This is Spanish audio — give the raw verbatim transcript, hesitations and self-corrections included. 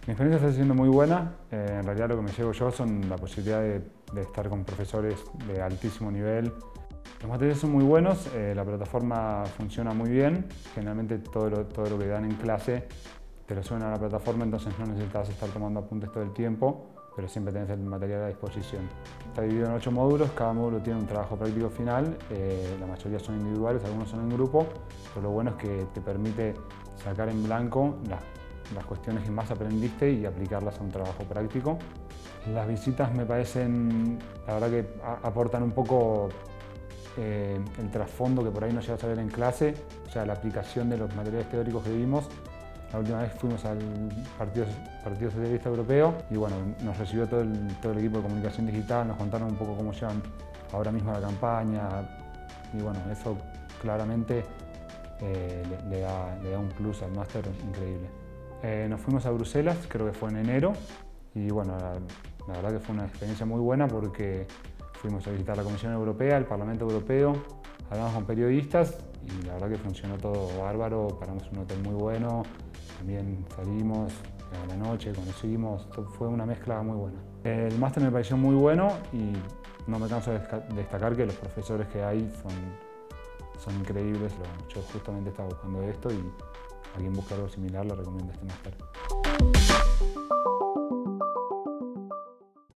Mi experiencia está siendo muy buena. Eh, en realidad lo que me llevo yo son la posibilidad de, de estar con profesores de altísimo nivel. Los materiales son muy buenos, eh, la plataforma funciona muy bien. Generalmente todo lo, todo lo que dan en clase te lo suben a la plataforma, entonces no necesitas estar tomando apuntes todo el tiempo, pero siempre tenés el material a disposición. Está dividido en ocho módulos, cada módulo tiene un trabajo práctico final, eh, la mayoría son individuales, algunos son en grupo, pero lo bueno es que te permite sacar en blanco las, las cuestiones que más aprendiste y aplicarlas a un trabajo práctico. Las visitas me parecen, la verdad que aportan un poco eh, el trasfondo que por ahí no llegas a ver en clase, o sea, la aplicación de los materiales teóricos que vimos. La última vez fuimos al Partido, Partido Socialista Europeo y bueno, nos recibió todo el, todo el equipo de comunicación digital, nos contaron un poco cómo llevan ahora mismo la campaña y bueno, eso claramente eh, le, le, da, le da un plus al máster increíble. Eh, nos fuimos a Bruselas, creo que fue en enero, y bueno, la, la verdad que fue una experiencia muy buena porque fuimos a visitar la Comisión Europea, el Parlamento Europeo, hablamos con periodistas y la verdad que funcionó todo bárbaro, paramos en un hotel muy bueno, también salimos a la noche, conocimos, fue una mezcla muy buena. El máster me pareció muy bueno y no me canso de destacar que los profesores que hay son, son increíbles. Yo justamente estaba buscando esto y a quien busca algo similar le recomiendo este máster.